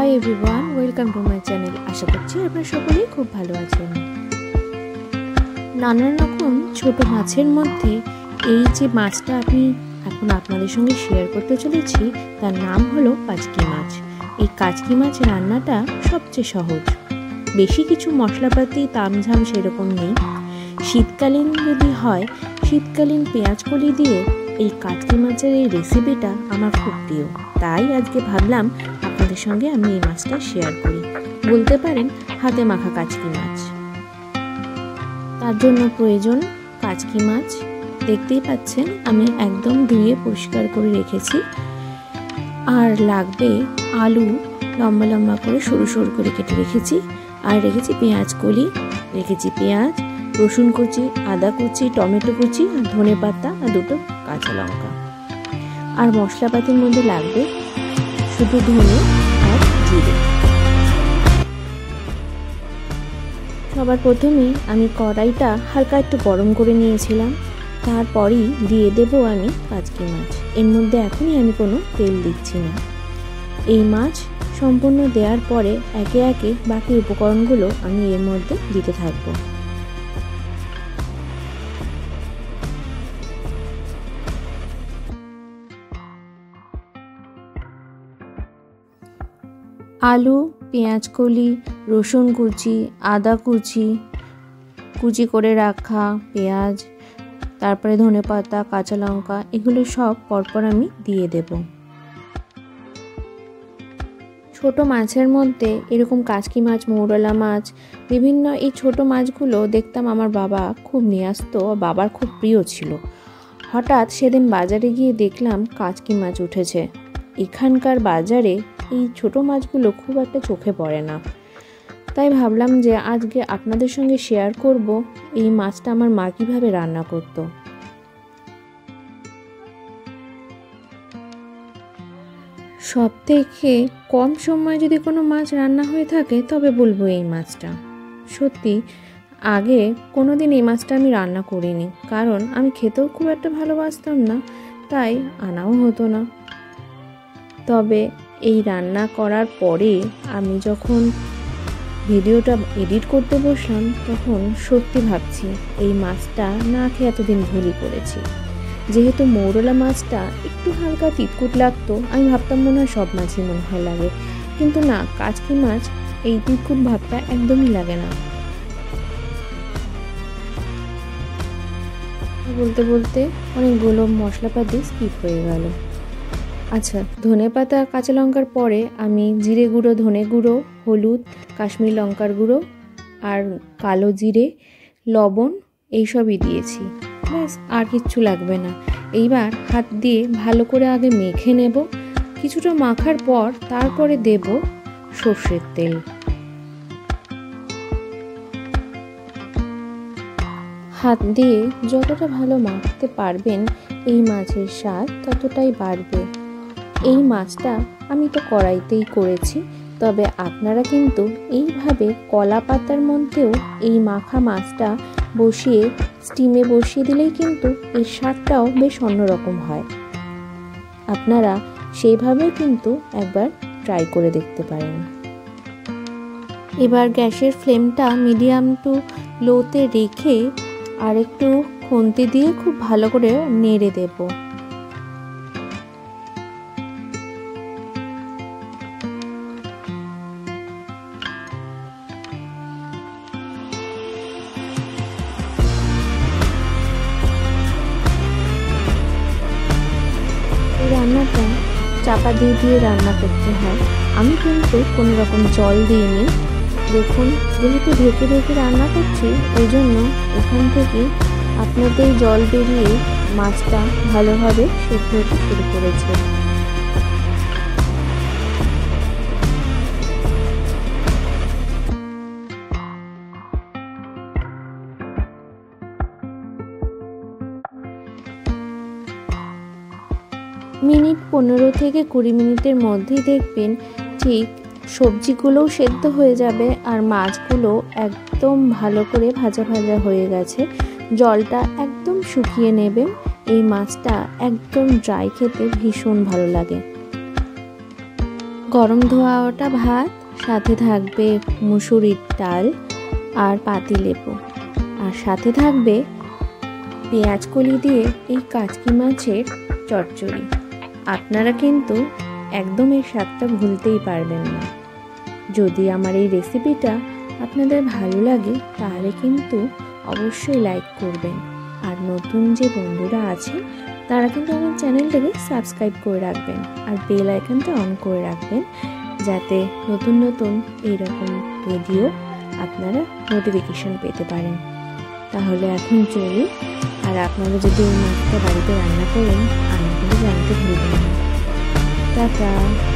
High everyone, welcome to my channel. আশা করছি আপনারা সকলেই খুব ভালো আছেন। নানান রকম ছোট মাছের মধ্যে এই যে মাছটা আমি এখন আপনাদের সঙ্গে শেয়ার করতে চলেছি তার নাম হলো কাচকি মাছ। এই কাচকি মাছ রান্নাটা সবচেয়ে সহজ, বেশি কিছু মশলাপাতি তামঝাম সেরকম নেই। শীতকালীন যদি হয়, শীতকালীন পেঁয়াজকলি দিয়ে এই কাচকি মাছের এই রেসিপিটা আমার খুব প্রিয়, তাই আজকে ভাবলাম আপনাদের সঙ্গে আমি এই মাছটা শেয়ার করি। বলতে পারেন হাতে মাখা কাচকি মাছ। তার জন্য প্রয়োজন কাচকি মাছ। দেখতেই পাচ্ছেন আমি একদম ধুয়ে পরিষ্কার করে রেখেছি। আর লাগবে আলু, লম্বা লম্বা করে সরু সরু করে কেটে রেখেছি। আর রেখেছি পেঁয়াজ কলি, রেখেছি পেঁয়াজ, রসুন কুচি, আদা কুচি, টমেটো কুচি, আর ধনে পাতা আর দুটো কাঁচা লঙ্কা। আর মশলাপাতির মধ্যে লাগবে শুধু ধনে আর জিরে। সবার প্রথমেই আমি কড়াইটা হালকা একটু গরম করে নিয়েছিলাম। তারপরেই দিয়ে দেব আমি কাচকি মাছ। এর মধ্যে এখনই আমি কোনো তেল দিচ্ছি না। এই মাছ সম্পূর্ণ দেওয়ার পরে একে একে বাকি উপকরণগুলো আমি এর মধ্যে দিতে থাকবো। আলু, পেঁয়াজ কলি, রসুন কুচি, আদা কুচি, কুচি করে রাখা পেঁয়াজ, তারপরে ধনেপাতা, কাঁচা লঙ্কা, এগুলো সব পরপর আমি দিয়ে দেব। ছোট মাছের মধ্যে এরকম কাচকি মাছ, মৌরলা মাছ, বিভিন্ন এই ছোট মাছগুলো দেখতাম আমার বাবা খুব নিয়ে আসতো, বাবার খুব প্রিয় ছিল। হঠাৎ সেদিন বাজারে গিয়ে দেখলাম কাচকি মাছ উঠেছে। এখানকার বাজারে এই ছোট মাছগুলো খুব একটা চোখে পড়ে না, তাই ভাবলাম যে আজকে আপনাদের সঙ্গে শেয়ার করব এই মাছটা আমার মা কীভাবে রান্না করত। সব থেকে কম সময়ে যদি কোনো মাছ রান্না হয়ে থাকে তবে বলবো এই মাছটা। সত্যি আগে কোনো দিন এই মাছটা আমি রান্না করিনি, কারণ আমি খেতেও খুব একটা ভালোবাসতাম না, তাই আনাও হতো না। তবে এই রান্না করার পরে আমি যখন ভিডিওটা এডিট করতে বসলাম তখন সত্যি ভাবছি এই মাছটা না খেয়ে এতদিন ভুলই করেছি। যেহেতু মৌরলা মাছটা একটু হালকা তিতকুট লাগতো, আমি ভাবতাম মনে হয় সব মাছই মনে হয় লাগে, কিন্তু না, কাচকি মাছ এই তিতকুট ভাবটা একদমই লাগে না। বলতে বলতে অনেকগুলো মশলাপাতি স্কিপ হয়ে গেল। আচ্ছা, ধনে পাতা, কাঁচা লঙ্কার পরে আমি জিরে গুঁড়ো, ধনে গুঁড়ো, হলুদ, কাশ্মীর লঙ্কার গুঁড়ো আর কালো জিরে, লবণ এইসবই দিয়েছি। ব্যাস, আর কিচ্ছু লাগবে না। এইবার হাত দিয়ে ভালো করে আগে মেখে নেব। কিছুটা মাখার পর তারপরে দেব সর্ষের তেল। হাত দিয়ে যতটা ভালো মাখতে পারবেন এই মাছের স্বাদ ততটাই বাড়বে। এই মাছটা আমি তো কড়াইতেই করেছি, তবে আপনারা কিন্তু এইভাবে কলা পাতার মধ্যেও এই মাখা মাছটা বসিয়ে স্টিমে বসিয়ে দিলেই কিন্তু এর স্বাদটাও বেশ অন্যরকম হয়। আপনারা সেইভাবে কিন্তু একবার ট্রাই করে দেখতে পারেন। এবার গ্যাসের ফ্লেমটা মিডিয়াম টু লোতে রেখে আর একটু খুন্তি দিয়ে খুব ভালো করে নেড়ে দেব। রান্নাটা চাপা দিয়ে দিয়ে রান্না করতে হয়। আমি কিন্তু কোনো রকম জল দিইনি। দেখুন, যেহেতু ঢেকে ঢেকে রান্না করছি ওই জন্য এখান থেকে আপনাদের জল বেরিয়ে মাছটা ভালোভাবে সেদ্ধ হতে শুরু করেছে। মিনিট 15 থেকে 20 মিনিটের মধ্যেই দেখবেন ঠিক সবজিগুলোও সেদ্ধ হয়ে যাবে আর মাছগুলো একদম ভালো করে ভাজা ভাজা হয়ে গেছে। জলটা একদম শুকিয়ে নেবেন। এই মাছটা একদম ড্রাই খেতে ভীষণ ভালো লাগে। গরম ধোয়া ওটা ভাত, সাথে থাকবে মুসুরির ডাল আর পাতিলেবু, আর সাথে থাকবে পেঁয়াজ কলি দিয়ে এই কাচকি মাছের চচ্চড়ি। আপনারা কিন্তু একদম এর স্বাদটা ভুলতেই পারবেন না। যদি আমার এই রেসিপিটা আপনাদের ভালো লাগে তাহলে কিন্তু অবশ্যই লাইক করবেন, আর নতুন যে বন্ধুরা আছে তারা কিন্তু আমার চ্যানেলটাকে সাবস্ক্রাইব করে রাখবেন আর বেল আইকনটা অন করে রাখবেন, যাতে নতুন নতুন এইরকম ভিডিও আপনারা নোটিফিকেশন পেতে পারেন। তাহলে এখন চলুন, আর আপনারা যদি এই মাছটা বাড়িতে রান্না করেন আমি কিন্তু জানতে ভুলবেন না। টাটা।